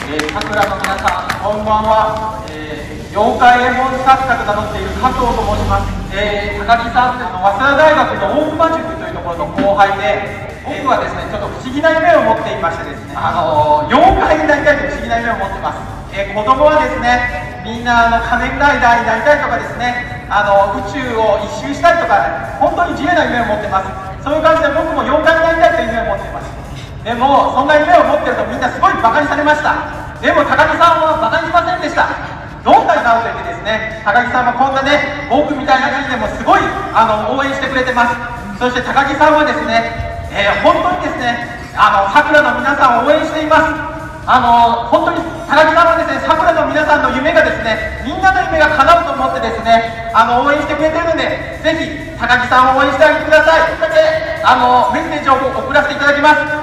さくらの皆さん、こんばんは。妖怪絵本作家と名乗っている加藤と申します。高木さん、早稲田大学の大熊塾というところの後輩で、僕はですね、ちょっと不思議な夢を持っていましてですね、妖怪になりたいという不思議な夢を持ってます。子供はですね、みんな仮面ライダーになりたいとかですね、宇宙を一周したいとか、本当に自由な夢を持ってます。そういう感じで僕も妖怪になりたいという夢を持っています。でも、そんな夢を持ってるとみんなすごいバカにされました。でも高木さんはバカにしませんでした。どんなになおと言ってですね、高木さんはこんなね、僕みたいな感じでもすごい応援してくれてます。そして高木さんはですね、本当にですね、さくらの皆さんを応援しています。本当に高木さんはですね、さくらの皆さんの夢がですね、みんなの夢が叶うと思ってですね、応援してくれているので、ぜひ高木さんを応援してあげてください。というだけメッセージを送らせていただきます。